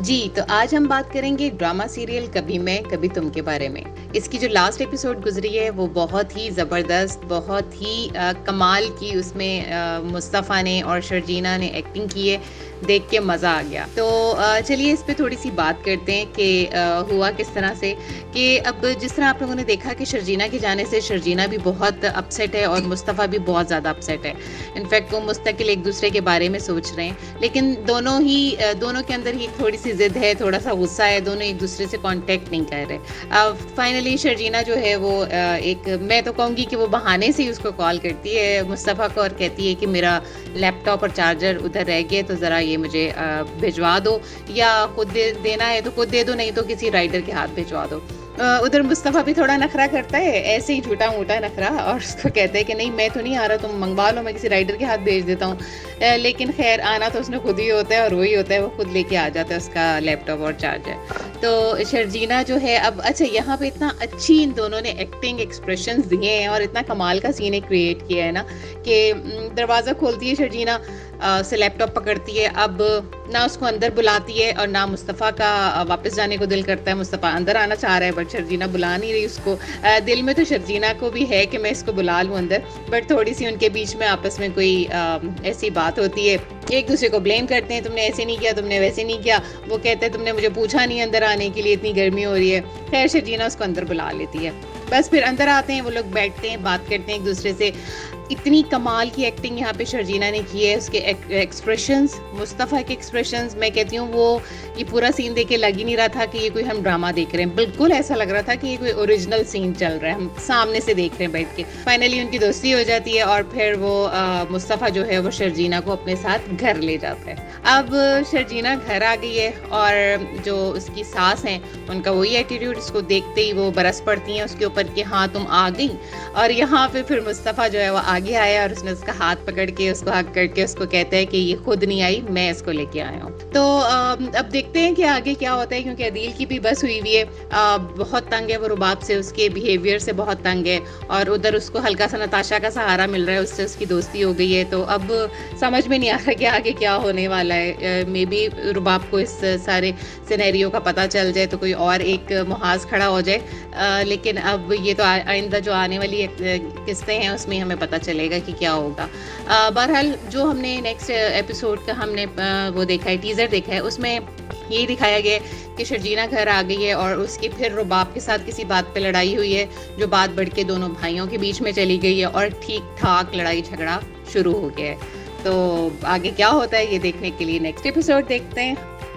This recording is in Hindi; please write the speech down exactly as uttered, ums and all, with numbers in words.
जी, तो आज हम बात करेंगे ड्रामा सीरियल कभी मैं कभी तुम के बारे में। इसकी जो लास्ट एपिसोड गुजरी है वो बहुत ही ज़बरदस्त, बहुत ही अ, कमाल की उसमें अ, मुस्तफ़ा ने और शर्जीना ने एक्टिंग की है, देख के मज़ा आ गया। तो अ, चलिए इस पे थोड़ी सी बात करते हैं कि अ, हुआ किस तरह से कि अब जिस तरह आप लोगों ने देखा कि शर्जीना के जाने से शर्जीना भी बहुत अपसेट है और मुस्तफ़ा भी बहुत ज़्यादा अपसेट है। इनफैक्ट वो मुस्तकिल एक दूसरे के बारे में सोच रहे हैं, लेकिन दोनों ही अ, दोनों के अंदर ही थोड़ी सी ज़िद है, थोड़ा सा गुस्सा है, दोनों एक दूसरे से कांटेक्ट नहीं कर रहे। अब फाइनली शर्जीना जो है वो अ, एक मैं तो कहूँगी कि वो बहाने से ही उसको कॉल करती है मुस्तफ़ा को और कहती है कि मेरा लैपटॉप और चार्जर उधर रह गए, तो ज़रा ये मुझे अ, भिजवा दो, या खुद दे देना है तो खुद दे दो, नहीं तो किसी राइडर के हाथ भिजवा दो। अ, उधर मुस्तफ़ा भी थोड़ा नखरा करता है, ऐसे ही झूठा मूठा नखरा, और उसको कहता है कि नहीं मैं तो नहीं आ रहा, तुम मंगवा लो, मैं किसी राइडर के हाथ भेज देता हूँ। अ, लेकिन खैर आना तो उसने खुद ही होता है और वही होता है, वो खुद लेके आ जाता है उसका लैपटॉप और चार्जर। तो शर्जीना जो है अब अच्छा यहाँ पे इतना अच्छी इन दोनों ने एक्टिंग एक्सप्रेशंस दिए हैं और इतना कमाल का सीन क्रिएट किया है ना कि उम, दरवाज़ा खोलती है शर्जीना, अ, से लैपटॉप पकड़ती है, अब ना उसको अंदर बुलाती है और ना मुस्तफ़ा का अ, वापस जाने को दिल करता है। मुस्तफ़ा अंदर आना चाह रहा है बट शर्जीना बुला नहीं रही उसको। अ, दिल में तो शर्जीना को भी है कि मैं इसको बुला लूँ अंदर, बट थोड़ी सी उनके बीच में आपस में कोई अ, ऐसी बात होती है, एक दूसरे को ब्लेम करते हैं, तुमने ऐसे नहीं किया, तुमने वैसे नहीं किया। वो कहते हैं तुमने मुझे पूछा नहीं अंदर आने के लिए, इतनी गर्मी हो रही है। खैर शर्जीना उसको अंदर बुला लेती है। बस फिर अंदर आते हैं, वो लोग बैठते हैं, बात करते हैं एक दूसरे से। इतनी कमाल की एक्टिंग यहाँ पे शर्जीना ने की है, उसके एक्सप्रेशंस, मुस्तफ़ा के एक्सप्रेशंस, मैं कहती हूँ वो ये पूरा सीन देख के लग ही नहीं रहा था कि ये कोई हम ड्रामा देख रहे हैं, बिल्कुल ऐसा लग रहा था कि ये कोई ओरिजिनल सीन चल रहा है, हम सामने से देख रहे हैं बैठ के। फाइनली उनकी दोस्ती हो जाती है और फिर वो आ, मुस्तफ़ा जो है वो शर्जीना को अपने साथ घर ले जाता है। अब शर्जीना घर आ गई है और जो उसकी सास हैं उनका वही एटीट्यूड, इसको देखते ही वो बरस पड़ती हैं उसके ऊपर कि हाँ तुम आ गई। और यहाँ पे फिर मुस्तफ़ा जो है वो आगे आया और उसने उसका हाथ पकड़ के उसको हक करके उसको कहता है कि ये खुद नहीं आई, मैं इसको लेके आया हूँ। तो अब देखते हैं कि आगे क्या होता है, क्योंकि अदील की भी बस हुई हुई है, बहुत तंग है वो रुबाब से, उसके बिहेवियर से बहुत तंग है, और उधर उसको हल्का सा नताशा का सहारा मिल रहा है, उससे उसकी दोस्ती हो गई है। तो अब समझ में नहीं आ रहा कि आगे क्या होने वाला है। मे बी रुबाब को इस सारे सिनेरियो का पता चल जाए तो कोई और एक मुहाज खड़ा हो जाए, आ, लेकिन अब ये तो आइंदा जो आने वाली किस्तें हैं उसमें हमें पता चलेगा कि क्या होगा। बहरहाल जो हमने नेक्स्ट एपिसोड का हमने आ, वो देखा है, टीज़र देखा है, उसमें यही दिखाया गया है कि शर्जीना घर आ गई है और उसकी फिर रुबाब के साथ किसी बात पे लड़ाई हुई है, जो बात बढ़ के दोनों भाइयों के बीच में चली गई है और ठीक ठाक लड़ाई झगड़ा शुरू हो गया है। तो आगे क्या होता है ये देखने के लिए नेक्स्ट एपिसोड देखते हैं।